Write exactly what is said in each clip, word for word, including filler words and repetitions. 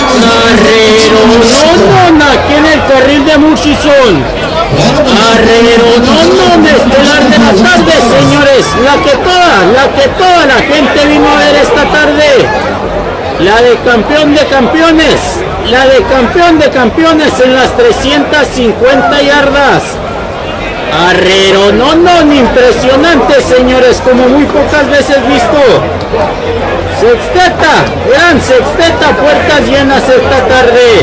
Arrero, no, no, aquí en el carril de Murchison. Arrero, no, no, estelar de la tarde, señores. La que toda, la que toda la gente vino a ver esta tarde. La de campeón de campeones. La de campeón de campeones en las trescientas cincuenta yardas. Arrero, no, no, impresionante, señores, como muy pocas veces visto. Sexteta, gran sexteta, puertas llenas esta tarde.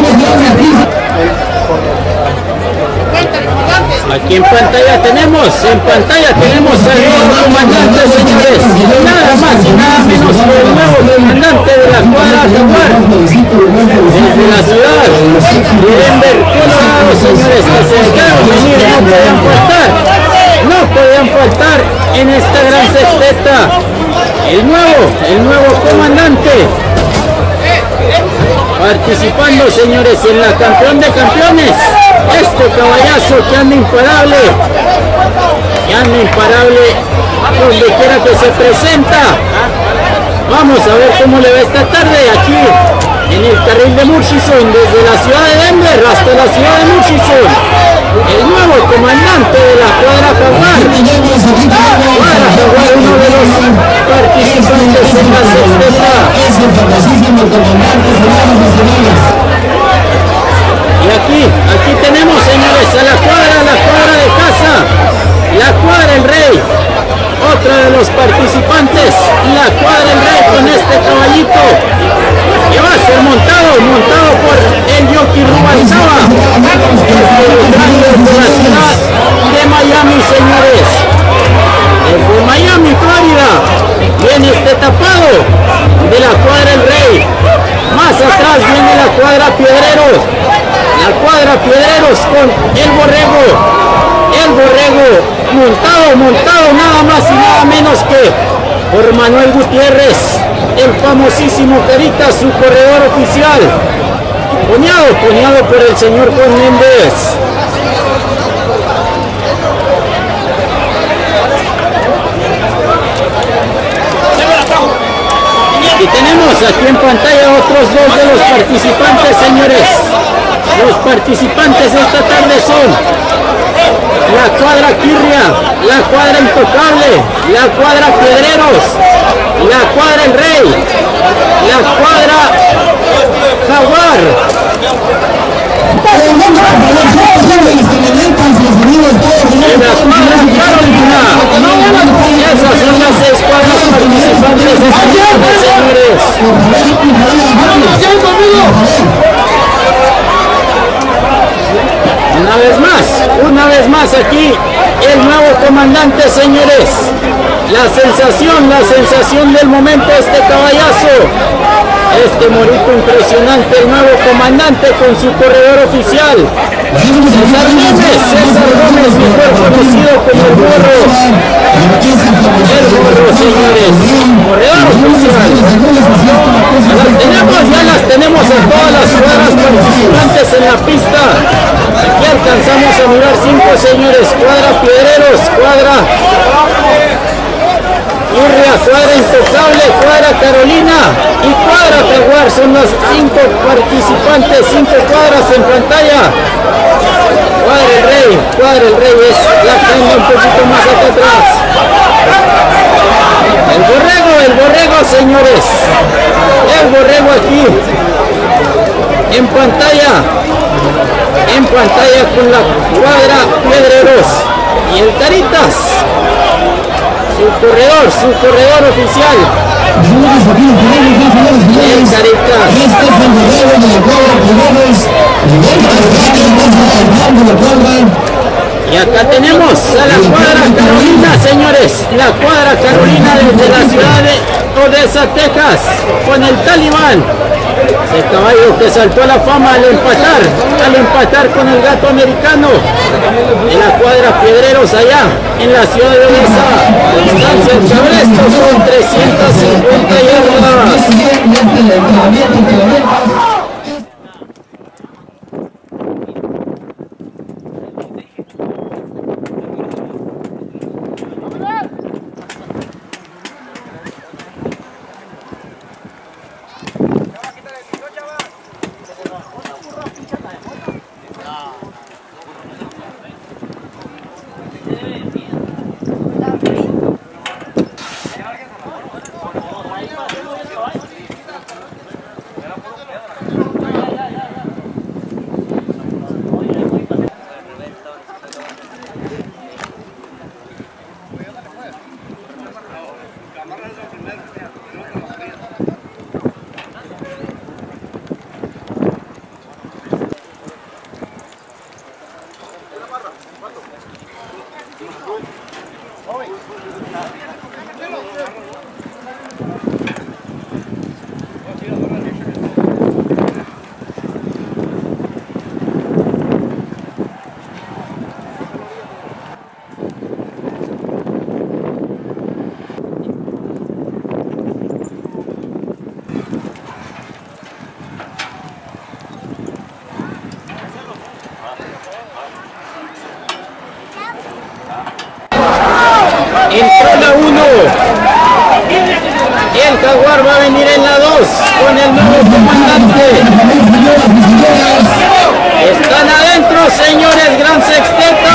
Aquí en pantalla tenemos, en pantalla tenemos al nuevo comandante, señores, nada más y nada menos que el nuevo comandante de la cuadra Jaguar, desde la ciudad de Denver, Colorado, señores, que se dejaron venir, no podían faltar, no podían faltar en esta gran sexteta, el nuevo, el nuevo comandante, participando, señores, en la campeón de campeones. Este caballazo que anda imparable, que anda imparable donde quiera que se presenta. Vamos a ver cómo le va esta tarde aquí en el carril de Murchison, desde la ciudad de Denver hasta la ciudad de Murchison. El nuevo comandante de la cuadra Jaguar. Cuadra Jaguar, uno de los participantes en la sexteta. Y aquí, aquí tenemos, señores, a la cuadra, la cuadra de casa, la cuadra El Rey, otra de los participantes, la cuadra El Rey con este caballito, que va a ser montado, montado por el Yoki Rubalcaba, desde la ciudad de Miami, señores, desde Miami, Florida, viene este tapado de la cuadra El Rey, más atrás viene la cuadra Piedreros, la cuadra Piedreros con el borrego, el borrego montado, montado nada más y nada menos que por Manuel Gutiérrez, el famosísimo Carita, su corredor oficial, poñado, poñado por el señor Juan Méndez. Y tenemos aquí en pantalla otros dos de los participantes, señores. Los participantes esta tarde son la cuadra Quirria, la cuadra Intocable, la cuadra Piedreros, la cuadra El Rey, la cuadra Jaguar. En la cuadra Carolina. Esas son las seis cuadras participantes esta tarde, señores. Una vez más, una vez más aquí el nuevo comandante, señores. La sensación, la sensación del momento, este caballazo, este morito impresionante, el nuevo comandante con su corredor oficial. César Gómez, César Gómez, mejor conocido como el Gorro. El Gorro, señores, corredor oficial. Ya las tenemos, ya las tenemos a todas las cuadras participantes en la pista. Aquí alcanzamos a mirar cinco, señores. Cuadra Piedreros, cuadra Urria, cuadra Intocable, cuadra Carolina y cuadra Jaguar. Son las cinco participantes, cinco cuadras en pantalla. Cuadra El Rey, cuadra El Rey es la que anda un poquito más acá atrás. El borrego, el borrego, señores. El borrego aquí en pantalla. En pantalla con la cuadra Piedreros y el Caritas, su corredor, su corredor oficial, el Caritas. Y acá tenemos a la cuadra Carolina, señores, la cuadra Carolina desde la ciudad de Odessa, Texas, con el Talibán. Ese caballo que saltó a la fama al empatar, al empatar con el gato americano en la cuadra Piedreros allá en la ciudad de Odessa. La distancia en Cabresto son trescientas cincuenta yardas. Ya va, quítale el video, chaval. comandante. Están adentro, señores, gran sexteto.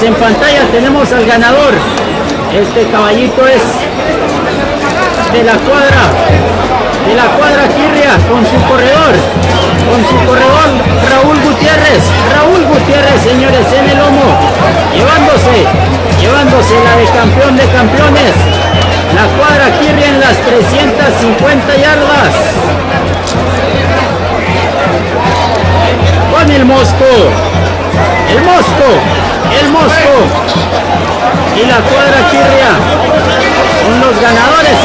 en pantalla tenemos al ganador. Este caballito es de la cuadra, de la cuadra Quirria, con su corredor, con su corredor Raúl Gutiérrez. Raúl Gutiérrez, señores, en el lomo, llevándose, llevándose la de campeón de campeones. La cuadra Quirria en las trescientas cincuenta yardas. Con el Mosco, el Mosco, el Mosco y la cuadra Quirria son los ganadores,